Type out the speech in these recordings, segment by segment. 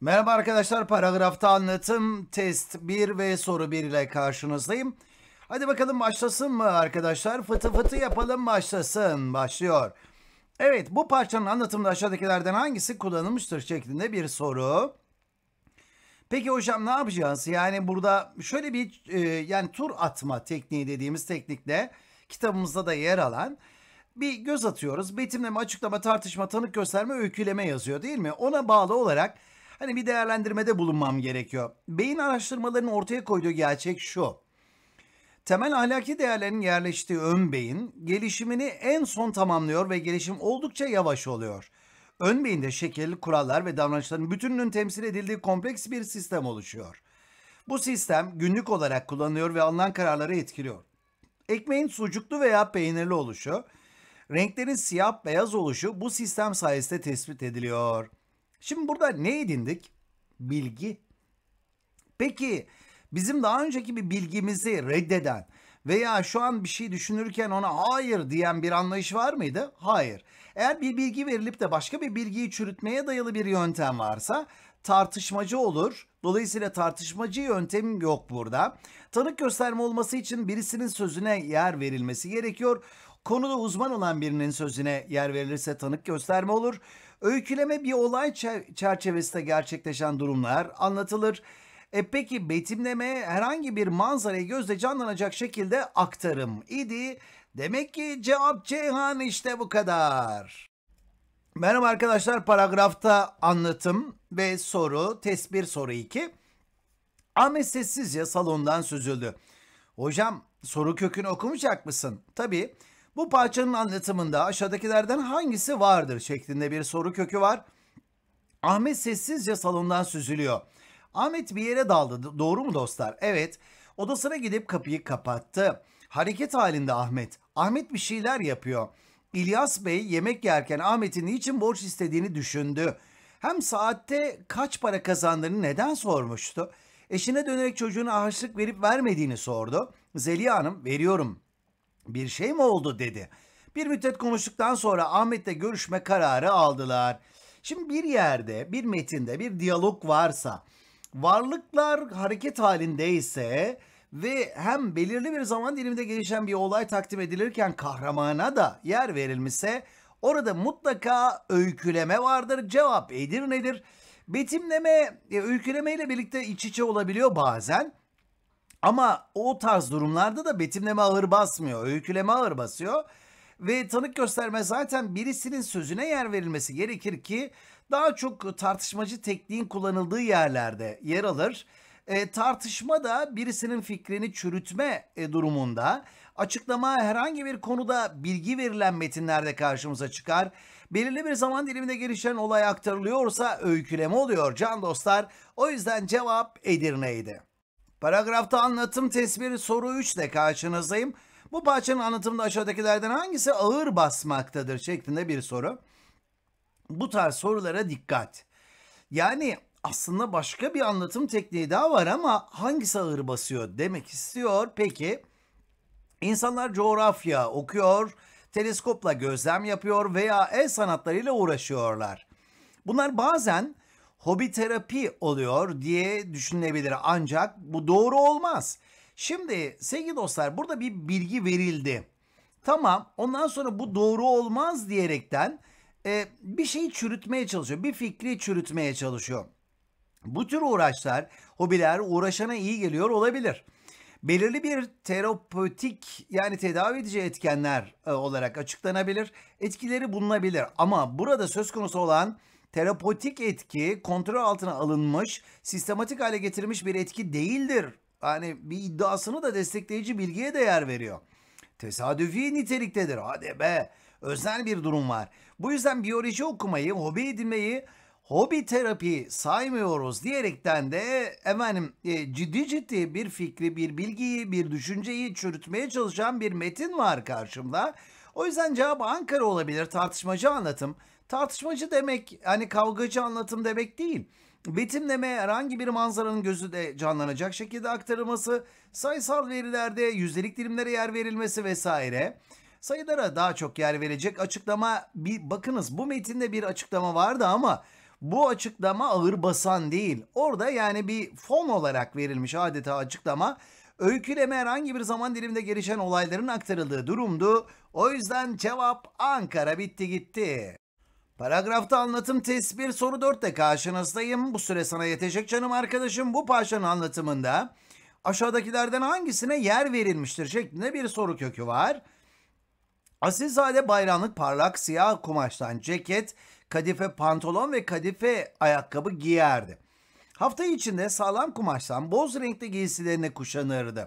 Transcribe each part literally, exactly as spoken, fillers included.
Merhaba arkadaşlar, paragrafta anlatım test bir ve soru bir ile karşınızdayım. Hadi bakalım başlasın mı arkadaşlar? Fıtı fıtı yapalım, başlasın. Başlıyor. Evet, bu parçanın anlatımında aşağıdakilerden hangisi kullanılmıştır şeklinde bir soru. Peki hocam ne yapacağız? Yani burada şöyle bir e, yani tur atma tekniği dediğimiz teknikle kitabımızda da yer alan bir göz atıyoruz. Betimleme, açıklama, tartışma, tanık gösterme, öyküleme yazıyor değil mi? Ona bağlı olarak hani bir değerlendirmede bulunmam gerekiyor. Beyin araştırmalarının ortaya koyduğu gerçek şu: temel ahlaki değerlerin yerleştiği ön beyin gelişimini en son tamamlıyor ve gelişim oldukça yavaş oluyor. Ön beyinde şekil, kurallar ve davranışların bütününün temsil edildiği kompleks bir sistem oluşuyor. Bu sistem günlük olarak kullanılıyor ve alınan kararları etkiliyor. Ekmeğin sucuklu veya peynirli oluşu, renklerin siyah beyaz oluşu bu sistem sayesinde tespit ediliyor. Şimdi burada ne edindik? Bilgi. Peki bizim daha önceki bir bilgimizi reddeden veya şu an bir şey düşünürken ona hayır diyen bir anlayış var mıydı? Hayır. Eğer bir bilgi verilip de başka bir bilgiyi çürütmeye dayalı bir yöntem varsa tartışmacı olur. Dolayısıyla tartışmacı yöntem yok burada. Tanık gösterme olması için birisinin sözüne yer verilmesi gerekiyor. Konuda uzman olan birinin sözüne yer verilirse tanık gösterme olur. Öyküleme bir olay çerçevesinde gerçekleşen durumlar anlatılır. E peki betimleme herhangi bir manzarayı gözle canlanacak şekilde aktarım idi. Demek ki cevap Ceyhan, işte bu kadar. Merhaba arkadaşlar, paragrafta anlatım ve soru, test bir soru iki. Ahmet sessizce salondan süzüldü. Hocam soru kökünü okumayacak mısın? Tabii. Bu parçanın anlatımında aşağıdakilerden hangisi vardır şeklinde bir soru kökü var. Ahmet sessizce salondan süzülüyor. Ahmet bir yere daldı. Doğru mu dostlar? Evet. Odasına gidip kapıyı kapattı. Hareket halinde Ahmet. Ahmet bir şeyler yapıyor. İlyas Bey yemek yerken Ahmet'in niçin borç istediğini düşündü. Hem saatte kaç para kazandığını neden sormuştu. Eşine dönerek çocuğuna harçlık verip vermediğini sordu. Zeliha Hanım veriyorum. Bir şey mi oldu dedi. Bir müddet konuştuktan sonra Ahmet'le görüşme kararı aldılar. Şimdi bir yerde, bir metinde bir diyalog varsa, varlıklar hareket halindeyse ve hem belirli bir zaman diliminde gelişen bir olay takdim edilirken kahramana da yer verilmişse orada mutlaka öyküleme vardır. Cevap Edirne'dir. Betimleme, e, öyküleme ile birlikte iç içe olabiliyor bazen. Ama o tarz durumlarda da betimleme ağır basmıyor, öyküleme ağır basıyor. Ve tanık gösterme zaten birisinin sözüne yer verilmesi gerekir ki daha çok tartışmacı tekniğin kullanıldığı yerlerde yer alır. E, tartışma da birisinin fikrini çürütme e, durumunda. Açıklama herhangi bir konuda bilgi verilen metinlerde karşımıza çıkar. Belirli bir zaman diliminde gelişen olay aktarılıyorsa öyküleme oluyor can dostlar. O yüzden cevap Edirne'ydi. Paragrafta anlatım tespiri soru üç ile karşınızdayım. Bu parçanın anlatımında aşağıdakilerden hangisi ağır basmaktadır şeklinde bir soru. Bu tarz sorulara dikkat. Yani aslında başka bir anlatım tekniği daha var ama hangisi ağır basıyor demek istiyor. Peki insanlar coğrafya okuyor, teleskopla gözlem yapıyor veya el sanatlarıyla uğraşıyorlar. Bunlar bazen hobi terapi oluyor diye düşünülebilir ancak bu doğru olmaz. Şimdi sevgili dostlar burada bir bilgi verildi. Tamam, ondan sonra bu doğru olmaz diyerekten e, bir şeyi çürütmeye çalışıyor. Bir fikri çürütmeye çalışıyor. Bu tür uğraşlar, hobiler uğraşana iyi geliyor olabilir. Belirli bir terapötik yani tedavi edici etkenler e, olarak açıklanabilir. Etkileri bulunabilir ama burada söz konusu olan terapötik etki kontrol altına alınmış, sistematik hale getirilmiş bir etki değildir. Yani bir iddiasını da destekleyici bilgiye değer veriyor. Tesadüfi niteliktedir. Hadi be. Özel bir durum var. Bu yüzden biyoloji okumayı, hobi edinmeyi hobi terapi saymıyoruz diyerekten de efendim e, ciddi ciddi bir fikri, bir bilgiyi, bir düşünceyi çürütmeye çalışan bir metin var karşımda. O yüzden cevap Ankara olabilir. Tartışmacı anlatım. Tartışmacı demek hani kavgacı anlatım demek değil. Betimleme herhangi bir manzaranın gözü de canlanacak şekilde aktarılması, sayısal verilerde yüzdelik dilimlere yer verilmesi vesaire. Sayılara daha çok yer verecek açıklama, bir bakınız bu metinde bir açıklama vardı ama Bu açıklama ağır basan değil. Orada yani bir fon olarak verilmiş adeta açıklama. Öyküleme herhangi bir zaman diliminde gelişen olayların aktarıldığı durumdu. O yüzden cevap Ankara bitti gitti. Paragrafta anlatım test bir soru dörtte karşınızdayım. Bu süre sana yetecek canım arkadaşım. Bu parçanın anlatımında aşağıdakilerden hangisine yer verilmiştir şeklinde bir soru kökü var. Asilzade bayramlık parlak siyah kumaştan ceket, kadife pantolon ve kadife ayakkabı giyerdi. Hafta içinde sağlam kumaştan boz renkli giysilerini kuşanırdı.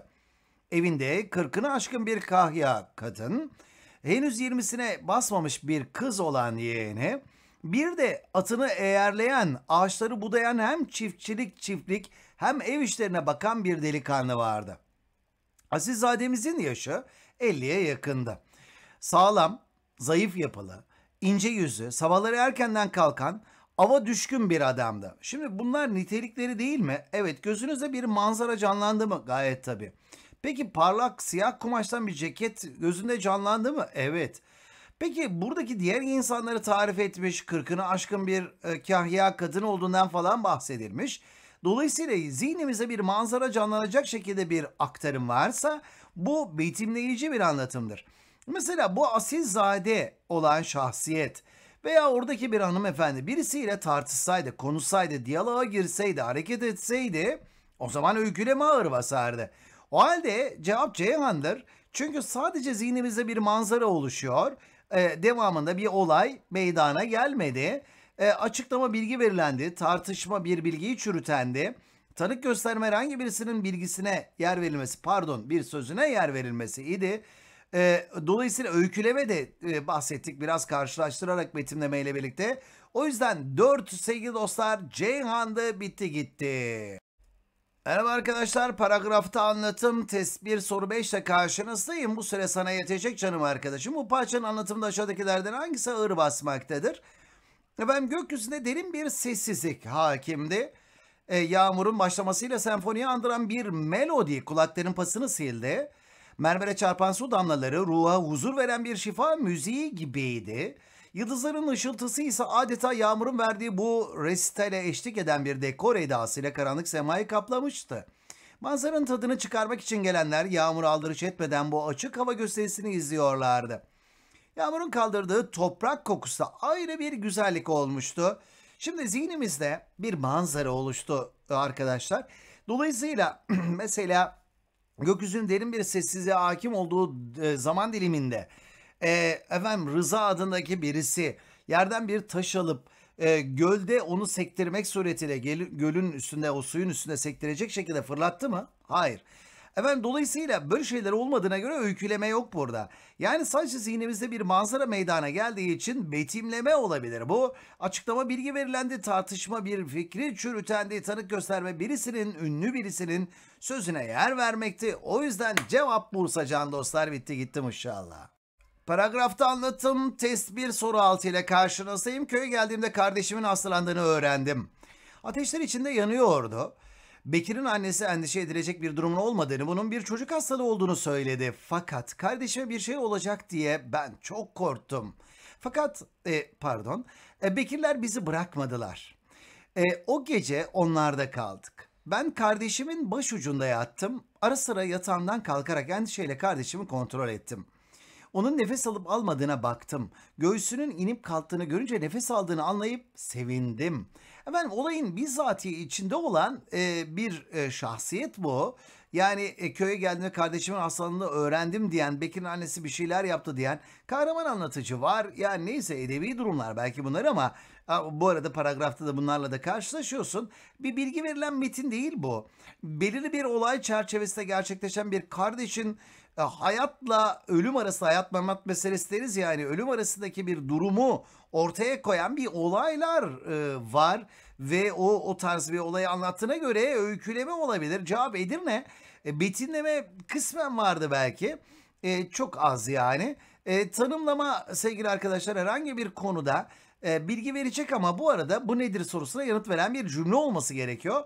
Evinde kırkını aşkın bir kahya kadın, henüz yirmisine basmamış bir kız olan yeğeni, bir de atını eğerleyen, ağaçları budayan hem çiftçilik çiftlik hem ev işlerine bakan bir delikanlı vardı. Asilzademizin yaşı elliye yakındı. Sağlam, zayıf yapılı, ince yüzlü, sabahları erkenden kalkan, ava düşkün bir adamdı. Şimdi bunlar nitelikleri değil mi? Evet, gözünüzde bir manzara canlandı mı? Gayet tabii. Peki parlak siyah kumaştan bir ceket gözünde canlandı mı? Evet. Peki buradaki diğer insanları tarif etmiş, kırkını aşkın bir e, kahya kadın olduğundan falan bahsedilmiş. Dolayısıyla zihnimize bir manzara canlanacak şekilde bir aktarım varsa bu betimleyici bir anlatımdır. Mesela bu asilzade olan şahsiyet veya oradaki bir hanımefendi birisiyle tartışsaydı, konuşsaydı, diyaloğa girseydi, hareket etseydi o zaman öyküleme ağır basardı. O halde cevap Ceyhan'dır. Çünkü sadece zihnimizde bir manzara oluşuyor. Ee, devamında bir olay meydana gelmedi. Ee, açıklama bilgi verilendi. Tartışma bir bilgiyi çürütendi. Tanık gösterme herhangi birisinin bilgisine yer verilmesi, pardon bir sözüne yer verilmesi idi. Ee, dolayısıyla öyküleme de e, bahsettik biraz karşılaştırarak betimlemeyle birlikte. O yüzden dört sevgili dostlar Ceyhan'da bitti gitti. Merhaba arkadaşlar, paragrafta anlatım test bir soru beş ile karşınızdayım. Bu süre sana yetecek canım arkadaşım. Bu parçanın anlatımında aşağıdakilerden hangisi ağır basmaktadır? Efendim gökyüzünde derin bir sessizlik hakimdi. E, yağmurun başlamasıyla senfoniyi andıran bir melodi kulakların pasını sildi. Mermere çarpan su damlaları ruha huzur veren bir şifa müziği gibiydi. Yıldızların ışıltısı ise adeta yağmurun verdiği bu resitale eşlik eden bir dekor edasıyla karanlık semayı kaplamıştı. Manzaranın tadını çıkarmak için gelenler yağmur aldırış etmeden bu açık hava gösterisini izliyorlardı. Yağmurun kaldırdığı toprak kokusu da ayrı bir güzellik olmuştu. Şimdi zihnimizde bir manzara oluştu arkadaşlar. Dolayısıyla mesela gökyüzünün derin bir sessizliğe hakim olduğu e, zaman diliminde e, efendim Rıza adındaki birisi yerden bir taş alıp e, gölde onu sektirmek suretiyle gel- gölün üstünde o suyun üstünde sektirecek şekilde fırlattı mı? Hayır. Efendim dolayısıyla böyle şeyler olmadığına göre öyküleme yok burada. Yani sadece zihnimizde bir manzara meydana geldiği için betimleme olabilir. Bu açıklama bilgi verilendi, tartışma bir fikri çürütendi, tanık gösterme birisinin, ünlü birisinin sözüne yer vermekti. O yüzden cevap Bursa can dostlar bitti gitti inşallah. Paragrafta anlatım test bir soru altı ile karşınızdayım. Köye geldiğimde kardeşimin hastalandığını öğrendim. Ateşler içinde yanıyordu. Bekir'in annesi endişe edilecek bir durumun olmadığını, bunun bir çocuk hastalığı olduğunu söyledi. Fakat kardeşime bir şey olacak diye ben çok korktum. Fakat, e, pardon, e, Bekirler bizi bırakmadılar. E, o gece onlarda kaldık. Ben kardeşimin başucunda yattım. Ara sıra yatağımdan kalkarak endişeyle kardeşimi kontrol ettim. Onun nefes alıp almadığına baktım. Göğsünün inip kalktığını görünce nefes aldığını anlayıp sevindim. Efendim olayın bizzatihi içinde olan e, bir e, şahsiyet bu. Yani e, köye geldiğimde kardeşimin hastalığını öğrendim diyen, Bekir'in annesi bir şeyler yaptı diyen kahraman anlatıcı var. Yani neyse edebi durumlar belki bunlar ama a, bu arada paragrafta da bunlarla da karşılaşıyorsun. Bir bilgi verilen metin değil bu. Belirli bir olay çerçevesinde gerçekleşen bir kardeşin e, hayatla ölüm arası, hayat memat meselesi deriz yani, ölüm arasındaki bir durumu ortaya koyan bir olaylar e, var ve o o tarz bir olayı anlattığına göre öyküleme olabilir. Cevap Edirne. E, betimleme kısmen vardı belki. E, çok az yani. E, tanımlama sevgili arkadaşlar herhangi bir konuda e, bilgi verecek ama bu arada bu nedir sorusuna yanıt veren bir cümle olması gerekiyor.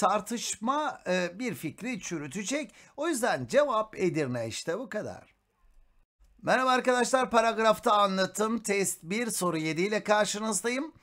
Tartışma e, bir fikri çürütecek. O yüzden cevap Edirne, işte bu kadar. Merhaba arkadaşlar, paragrafta anlatım test bir soru yedi ile karşınızdayım.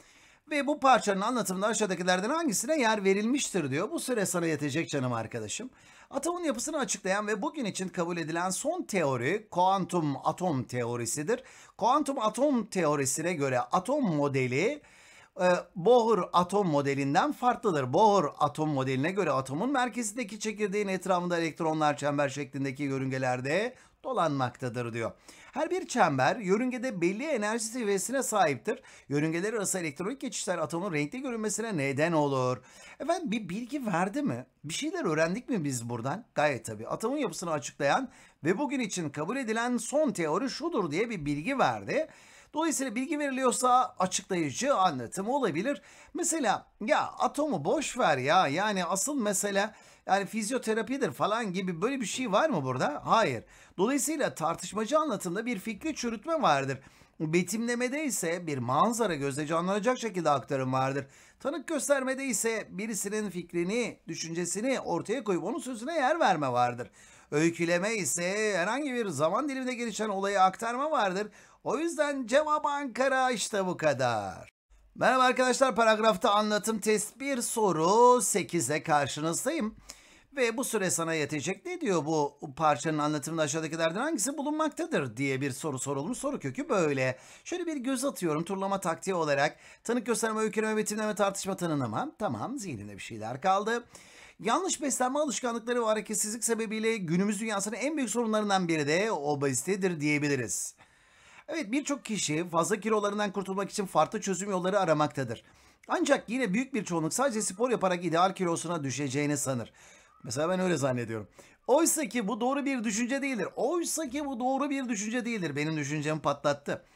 Ve bu parçanın anlatımında aşağıdakilerden hangisine yer verilmiştir diyor. Bu süre sana yetecek canım arkadaşım. Atomun yapısını açıklayan ve bugün için kabul edilen son teori kuantum atom teorisidir. Kuantum atom teorisine göre atom modeli e, Bohr atom modelinden farklıdır. Bohr atom modeline göre atomun merkezindeki çekirdeğin etrafında elektronlar çember şeklindeki yörüngelerde dolanmaktadır diyor. Her bir çember yörüngede belli enerji seviyesine sahiptir. Yörüngeler arası elektronik geçişler atomun renkli görünmesine neden olur. Efendim bir bilgi verdi mi? Bir şeyler öğrendik mi biz buradan? Gayet tabii. Atomun yapısını açıklayan ve bugün için kabul edilen son teori şudur diye bir bilgi verdi. Dolayısıyla bilgi veriliyorsa açıklayıcı anlatım olabilir. Mesela ya atomu boş ver ya, yani asıl mesele yani fizyoterapidir falan gibi böyle bir şey var mı burada? Hayır. Dolayısıyla tartışmacı anlatımda bir fikri çürütme vardır. Betimlemede ise bir manzara gözle canlanacak şekilde aktarım vardır. Tanık göstermede ise birisinin fikrini, düşüncesini ortaya koyup onun sözüne yer verme vardır. Öyküleme ise herhangi bir zaman diliminde gelişen olayı aktarma vardır. O yüzden cevap Ankara, işte bu kadar. Merhaba arkadaşlar, paragrafta anlatım test bir soru sekize karşınızdayım. Ve bu süre sana yetecek. Ne diyor bu parçanın anlatımında aşağıdakilerden hangisi bulunmaktadır diye bir soru sorulmuş. Soru kökü böyle. Şöyle bir göz atıyorum turlama taktiği olarak. Tanık gösterme, öyküleme, betimleme, tartışma, tanımlama. Tamam, zihnimde bir şeyler kaldı. Yanlış beslenme alışkanlıkları ve hareketsizlik sebebiyle günümüz dünyasının en büyük sorunlarından biri de obezitedir diyebiliriz. Evet, birçok kişi fazla kilolarından kurtulmak için farklı çözüm yolları aramaktadır. Ancak yine büyük bir çoğunluk sadece spor yaparak ideal kilosuna düşeceğini sanır. Mesela ben öyle zannediyorum. Oysa ki bu doğru bir düşünce değildir. Oysa ki bu doğru bir düşünce değildir. Benim düşüncemi patlattı.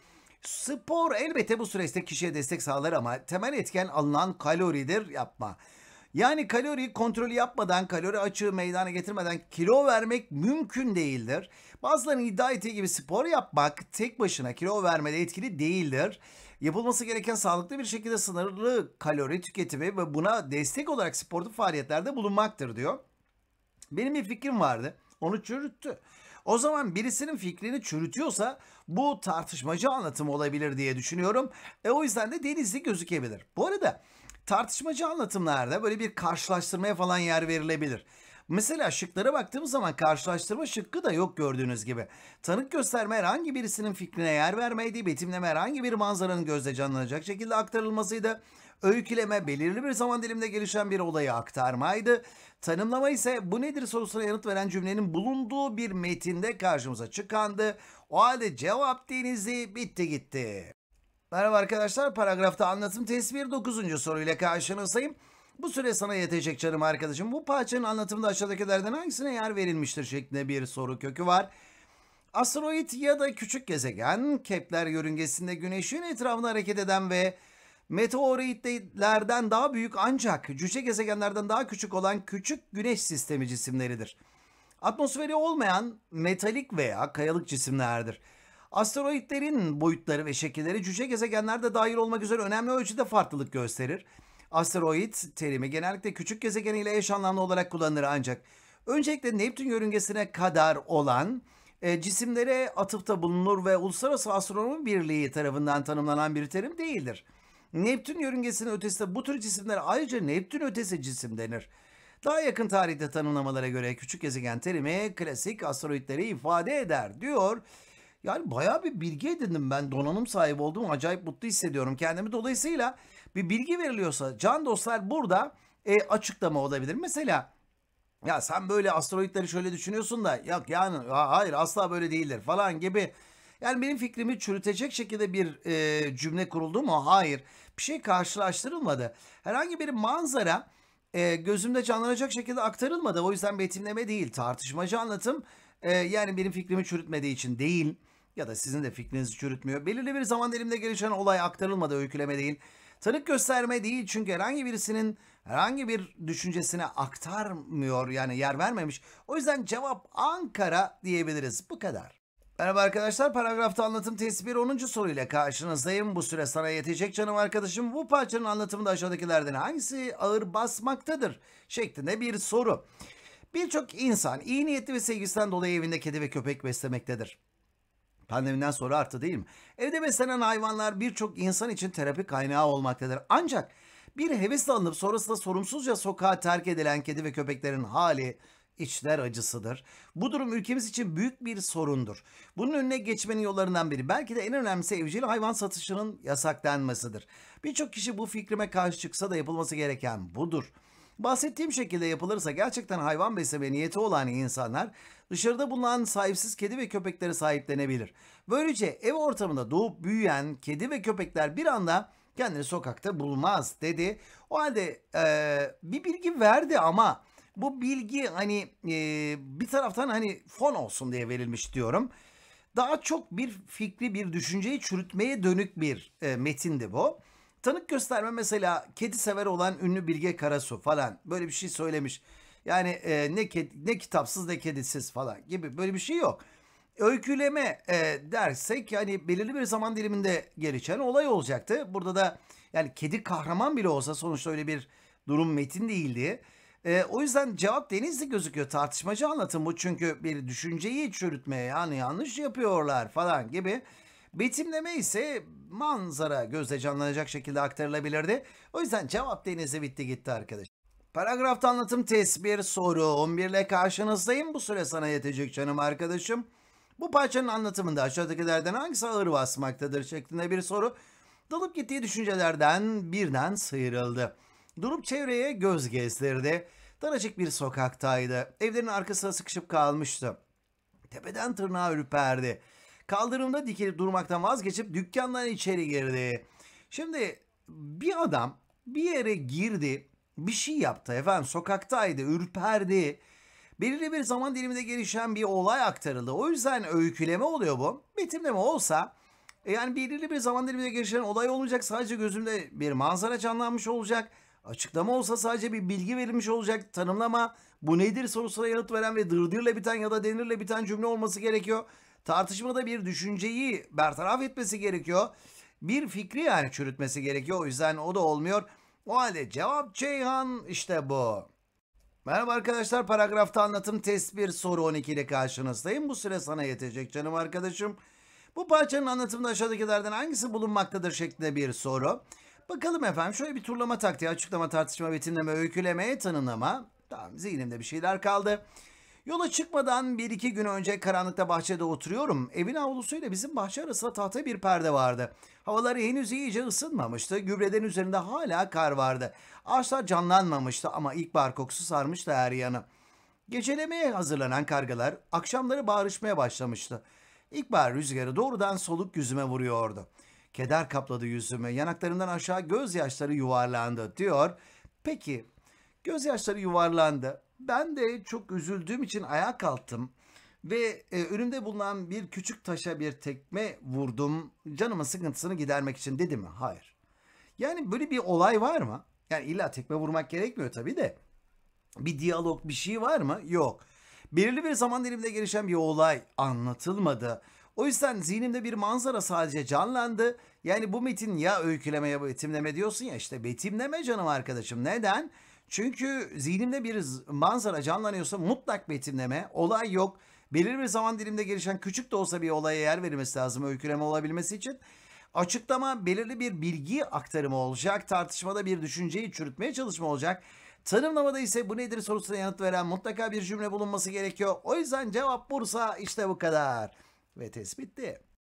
Spor elbette bu süreçte kişiye destek sağlar ama temel etken alınan kaloridir, yapma. Yani kalori kontrolü yapmadan, kalori açığı meydana getirmeden kilo vermek mümkün değildir. Bazılarının iddia ettiği gibi spor yapmak tek başına kilo vermede etkili değildir. Yapılması gereken sağlıklı bir şekilde sınırlı kalori tüketimi ve buna destek olarak sportif faaliyetlerde bulunmaktır diyor. Benim bir fikrim vardı. Onu çürüttü. O zaman birisinin fikrini çürütüyorsa bu tartışmacı anlatım olabilir diye düşünüyorum. E o yüzden de denizli gözükebilir. Bu arada tartışmacı anlatımlarda böyle bir karşılaştırmaya falan yer verilebilir. Mesela şıklara baktığımız zaman karşılaştırma şıkkı da yok gördüğünüz gibi. Tanık gösterme herhangi birisinin fikrine yer vermeydi. Betimleme herhangi bir manzaranın gözle canlanacak şekilde aktarılmasıydı. Öyküleme belirli bir zaman diliminde gelişen bir olayı aktarmaydı. Tanımlama ise bu nedir sorusuna yanıt veren cümlenin bulunduğu bir metinde karşımıza çıkandı. O halde cevap denizli, bitti gitti. Merhaba arkadaşlar, paragrafta anlatım test bir dokuzuncu soruyla karşınızdayım. Bu süre sana yetecek canım arkadaşım. Bu parçanın anlatımında aşağıdakilerden hangisine yer verilmiştir şeklinde bir soru kökü var. Asteroid ya da küçük gezegen, Kepler yörüngesinde Güneş'in etrafında hareket eden ve meteoritlerden daha büyük ancak cüce gezegenlerden daha küçük olan küçük Güneş sistemi cisimleridir. Atmosferi olmayan metalik veya kayalık cisimlerdir. Asteroidlerin boyutları ve şekilleri cüce gezegenlerde dahil olmak üzere önemli ölçüde farklılık gösterir. Asteroid terimi genellikle küçük gezegen ile eş anlamlı olarak kullanılır ancak öncelikle Neptün yörüngesine kadar olan e, cisimlere atıfta bulunur ve Uluslararası Astronomi Birliği tarafından tanımlanan bir terim değildir. Neptün yörüngesinin ötesinde bu tür cisimlere ayrıca Neptün ötesi cisim denir. Daha yakın tarihte tanımlamalara göre küçük gezegen terimi klasik asteroidleri ifade eder diyor. Yani bayağı bir bilgi edindim ben. Donanım sahibi oldum. Acayip mutlu hissediyorum kendimi. Dolayısıyla bir bilgi veriliyorsa can dostlar burada e, açıklama olabilir. Mesela ya sen böyle asteroidleri şöyle düşünüyorsun da yok yani ha, hayır asla böyle değildir falan gibi. Yani benim fikrimi çürütecek şekilde bir e, cümle kuruldu mu? Hayır. Bir şey karşılaştırılmadı. Herhangi bir manzara e, gözümde canlanacak şekilde aktarılmadı. O yüzden betimleme değil, tartışmacı anlatım. E, yani benim fikrimi çürütmediği için değil ya da sizin de fikrinizi çürütmüyor. Belirli bir zaman diliminde gelişen olay aktarılmadı, öyküleme değil. Tanık gösterme değil çünkü herhangi birisinin herhangi bir düşüncesine aktarmıyor, yani yer vermemiş. O yüzden cevap Ankara diyebiliriz. Bu kadar. Merhaba arkadaşlar, paragrafta anlatım testi bir onuncu soruyla karşınızdayım. Bu süre sana yetecek canım arkadaşım. Bu parçanın anlatımında aşağıdakilerden hangisi ağır basmaktadır şeklinde bir soru. Birçok insan iyi niyetli ve sevgisinden dolayı evinde kedi ve köpek beslemektedir. Pandemiden sonra arttı değil mi? Evde beslenen hayvanlar birçok insan için terapi kaynağı olmaktadır. Ancak bir hevesle alınıp sonrasında sorumsuzca sokağa terk edilen kedi ve köpeklerin hali içler acısıdır. Bu durum ülkemiz için büyük bir sorundur. Bunun önüne geçmenin yollarından biri belki de en önemlisi evcil hayvan satışının yasaklanmasıdır. Birçok kişi bu fikrime karşı çıksa da yapılması gereken budur. Bahsettiğim şekilde yapılırsa gerçekten hayvan besleme niyeti olan insanlar dışarıda bulunan sahipsiz kedi ve köpekleri sahiplenebilir. Böylece ev ortamında doğup büyüyen kedi ve köpekler bir anda kendini sokakta bulmaz dedi. O halde eee, bir bilgi verdi ama bu bilgi hani eee, bir taraftan hani fon olsun diye verilmiş diyorum. Daha çok bir fikri, bir düşünceyi çürütmeye dönük bir e, metindi bu. Tanık gösterme mesela kedi sever olan ünlü Bilge Karasu falan böyle bir şey söylemiş. Yani e, ne kedi, ne kitapsız ne kedisiz falan gibi böyle bir şey yok. Öyküleme e, dersek yani belirli bir zaman diliminde gelişen olay olacaktı. Burada da yani kedi kahraman bile olsa sonuçta öyle bir durum metin değildi. E, o yüzden cevap denizli gözüküyor. Tartışmacı anlatım bu çünkü bir düşünceyi çürütmeye yani yanlış yapıyorlar falan gibi. Betimleme ise manzara gözle canlanacak şekilde aktarılabilirdi. O yüzden cevap denizi bitti gitti arkadaş. Paragrafta anlatım test bir soru on bir ile karşınızdayım. Bu süre sana yetecek canım arkadaşım. Bu parçanın anlatımında aşağıdakilerden hangisi ağır basmaktadır şeklinde bir soru. Dalıp gittiği düşüncelerden birden sıyrıldı. Durup çevreye göz gezdirdi. Daracık bir sokaktaydı. Evlerin arkasına sıkışıp kalmıştı. Tepeden tırnağa ürperdi. Kaldırımda dikilip durmaktan vazgeçip dükkandan içeri girdi. Şimdi bir adam bir yere girdi, bir şey yaptı efendim, sokaktaydı, ürperdi. Belirli bir zaman diliminde gelişen bir olay aktarıldı. O yüzden öyküleme oluyor bu. Betimleme olsa e yani belirli bir zaman diliminde gelişen olay olmayacak. Sadece gözümde bir manzara canlanmış olacak. Açıklama olsa sadece bir bilgi verilmiş olacak. Tanımlama bu nedir sorusuna yanıt veren ve dırdırla biten ya da denirle biten cümle olması gerekiyor. Tartışmada bir düşünceyi bertaraf etmesi gerekiyor. Bir fikri yani çürütmesi gerekiyor. O yüzden o da olmuyor. O halde cevap Ceyhan işte bu. Merhaba arkadaşlar, paragrafta anlatım test bir soru on iki ile karşınızdayım. Bu süre sana yetecek canım arkadaşım. Bu parçanın anlatımında aşağıdakilerden hangisi bulunmaktadır şeklinde bir soru. Bakalım efendim, şöyle bir turlama taktiği, açıklama, tartışma, betimleme, öyküleme, tanımlama. Tamam, zihnimde bir şeyler kaldı. Yola çıkmadan bir iki gün önce karanlıkta bahçede oturuyorum. Evin avlusuyla bizim bahçe arasında tahta bir perde vardı. Havalar henüz iyice ısınmamıştı. Gübrelerin üzerinde hala kar vardı. Ağaçlar canlanmamıştı ama ilkbahar kokusu sarmıştı her yanı. Gecelemeye hazırlanan kargalar akşamları bağırışmaya başlamıştı. İlkbahar rüzgarı doğrudan soluk yüzüme vuruyordu. Keder kapladı yüzümü, yanaklarımdan aşağı gözyaşları yuvarlandı diyor. Peki, gözyaşları yuvarlandı. Ben de çok üzüldüğüm için ayağa kalktım ve e, önümde bulunan bir küçük taşa bir tekme vurdum. Canımın sıkıntısını gidermek için, dedim mi? Hayır. Yani böyle bir olay var mı? Yani illa tekme vurmak gerekmiyor tabii de. Bir diyalog, bir şey var mı? Yok. Belirli bir zaman diliminde gelişen bir olay anlatılmadı. O yüzden zihnimde bir manzara sadece canlandı. Yani bu metin ya öyküleme ya betimleme diyorsun ya, işte betimleme canım arkadaşım. Neden? Çünkü zihnimde bir manzara canlanıyorsa mutlak betimleme, olay yok. Belirli bir zaman diliminde gelişen küçük de olsa bir olaya yer verilmesi lazım öyküleme olabilmesi için. Açıklama belirli bir bilgi aktarımı olacak. Tartışmada bir düşünceyi çürütmeye çalışma olacak. Tanımlamada ise bu nedir sorusuna yanıt veren mutlaka bir cümle bulunması gerekiyor. O yüzden cevap Bursa işte bu kadar. Ve test bitti.